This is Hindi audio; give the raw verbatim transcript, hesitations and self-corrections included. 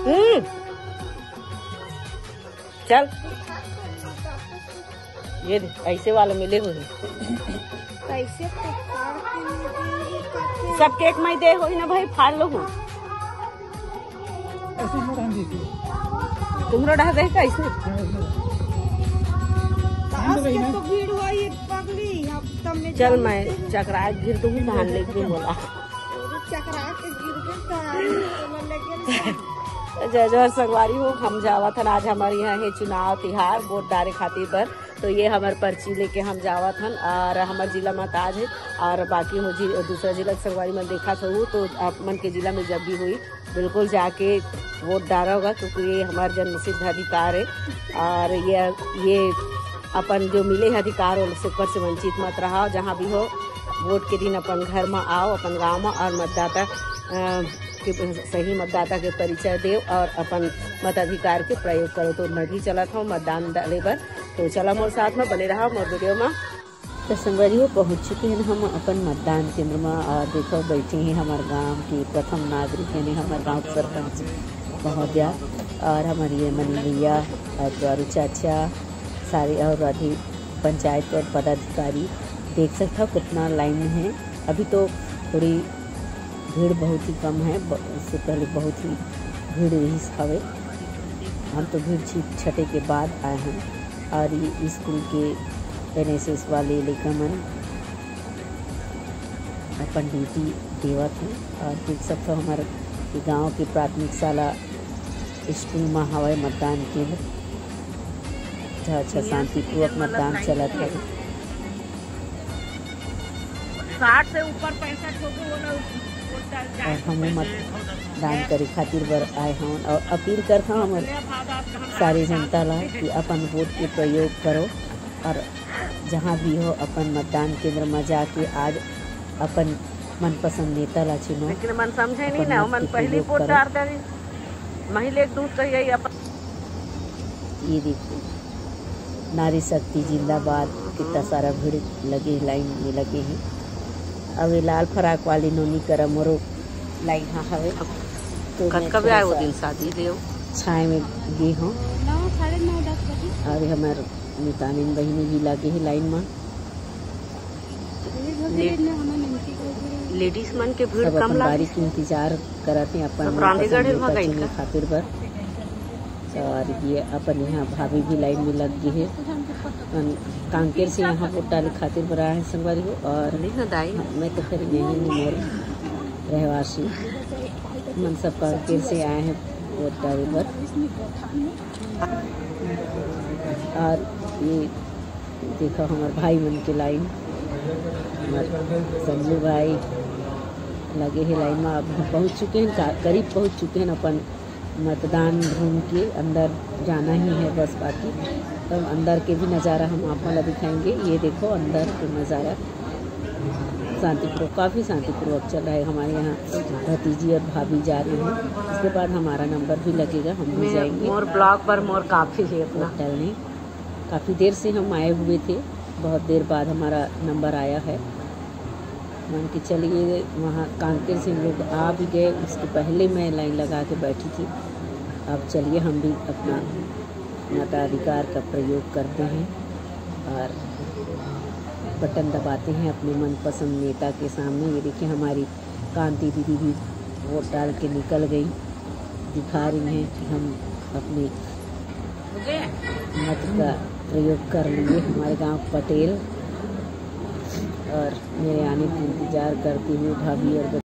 हम्म चल ये ऐसे वाले मिले हुए कैसे सब केक में दे हो ना भाई, फाड़ लो हूँ तुमरो ढा दे कैसे तो भीड़ हुआ ये पगली। चल मैं चकरा गिर दूंगी धान लेके बोला चकरा के गिर गई। जय जय संगवारी हो, हम जावत हन आज हमारे यहाँ है चुनाव तिहार वोट डाले खातिर पर, तो ये हमारे पर्ची लेके हम जावत हन और हमारे जिला में ताज है और बाकी हो जी दूसरा जिला संगवारी में देखा था तो आप मन के जिला में जब भी हुई बिल्कुल जाके वोट डाला होगा, क्योंकि ये हमारा जन्म सिद्ध अधिकार है और ये ये अपन जो मिले है अधिकार उससे ऊपर से वंचित मत रहा। जहाँ भी हो वोट के दिन अपन घर में आओ, अपन गांव में और मतदाता के सही मतदाता के परिचय दे और अपन मताधिकार के प्रयोग करो। तो मैं भी चला था मतदान डाले पर, तो चला मोर साथ में बने रहा मोर वीडियो में। तो संगवारी पहुँच चुके हैं हम अपन मतदान केंद्र में और देखो बैठे हैं हमारे गांव के प्रथम नागरिक यानी हमारे गांव के सरपंच महोदया और हमारी ये मनी भैया और द्वारू चाचा सारे और अधि पंचायत और पदाधिकारी। देख सकते हो कितना लाइन में है, अभी तो थोड़ी भीड़ बहुत ही कम है, इससे पहले बहुत ही भीड़ रही हवे। हम तो भीड़ छठे के बाद आए हैं और ये स्कूल के एन एस एस वाले लेकर मन अपन ड्यूटी देवत हैं और देख सकते हो हमारे गांव की प्राथमिक शाला स्कूल में हवाई मतदान केंद्र अच्छा शांतिपूर्वक मतदान चलत है। साठ से ऊपर पैंसठ हो गए और हम मतदान करे खातिर बर आए हैं और अपील करता हूँ हमारे सारी जनता ला कि अपन वोट के प्रयोग करो और जहाँ भी हो अपन मतदान केंद्र में जाके आज अपन मनपसंद नेता ला चुनो। लेकिन मन समझे नहीं ना, मन पहली वोट डाल दे महिला एक दूध कहिए अपन। ये देखो नारी शक्ति जिंदाबाद, कितना सारा भीड़ लगे लाइन में लगे हैं। अब लाल फराक वाली नोनी कर मोरो लाइन हाँ हवे तो कभी आए वो दिन शादी दे छाए में गे हूँ और हमारे मितानिन बहनी भी लगे है लाइन में। लेडीज मन के भीड़ कम बारी के इंतजार करते हैं अपन खातिर पर। और ये अपन यहाँ भाभी भी लाइन में लग गई है, कांकेर से यहाँ वोट डाले खातिर पर आए हैं संगवारी हो। और मैं तो फिर यही मोर रहवासी मन सब कांकेर से आए हैं वोट डाले पर। और ये देखो हमारे भाई मन के लाइन, हमारे संजू भाई लगे हैं लाइन में। अब पहुँच चुके हैं, करीब पहुँच चुके हैं अपन मतदान रूम के अंदर जाना ही है बस, बाकी तब तो अंदर के भी नज़ारा हम आपको दिखाएंगे। ये देखो अंदर के नज़ारा शांतिपूर्वक, काफ़ी शांतिपूर्वक चल रहा है। हमारे यहाँ भतीजी और भाभी जा रही हैं, इसके बाद हमारा नंबर भी लगेगा, हम भी जाएंगे। मोर ब्लॉक पर मोर काफ़ी है अपना टहलने, काफ़ी देर से हम आए हुए थे, बहुत देर बाद हमारा नंबर आया है। मान के चलिए वहाँ कांकेर से हम लोग आ भी गए, उसके पहले मैं लाइन लगा के बैठी थी। अब चलिए हम भी अपना मताधिकार का प्रयोग करते हैं और बटन दबाते हैं अपने मनपसंद नेता के सामने। ये देखिए हमारी कांति दीदी भी वोट डाल के निकल गई, दिखा रही हैं कि हम अपने मत का प्रयोग कर लिए। हमारे गांव पटेल और मेरे आने का इंतज़ार करती हुई भाभी और